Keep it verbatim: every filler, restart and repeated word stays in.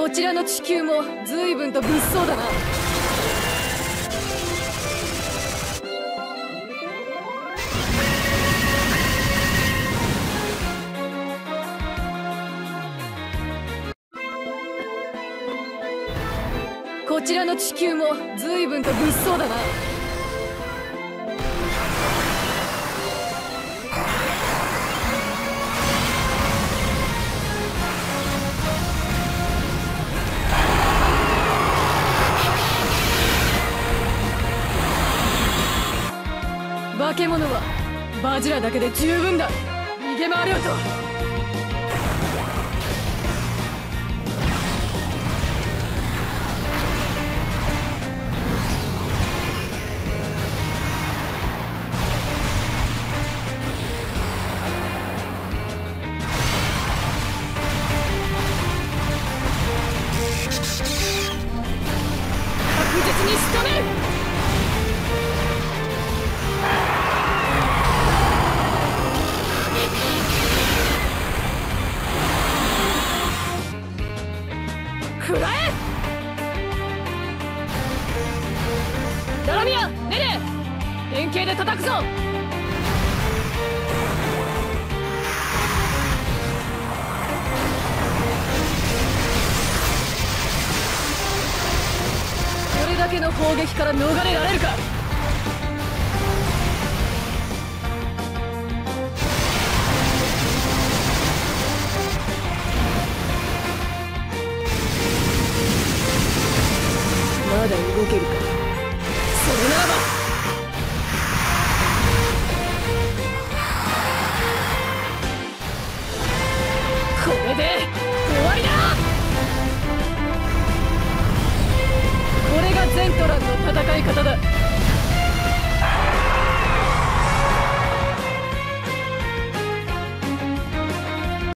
こちらの地球も随分と物騒だな。こちらの地球も随分と物騒だな。化け物はバジラだけで十分だ。逃げ回れよと。確実に仕留める。食らえ！ダラミア、ネレ連携で叩くぞ。これだけの砲撃から逃れられるか。まだ動けるか。